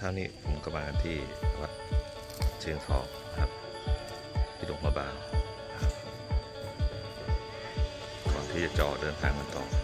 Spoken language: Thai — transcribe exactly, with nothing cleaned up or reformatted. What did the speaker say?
ช้านี้ผมก็มาที่วัดเชียงทองครับที่หลวงพระบางก่อนที่จะจ่อเดินทางกันต่อ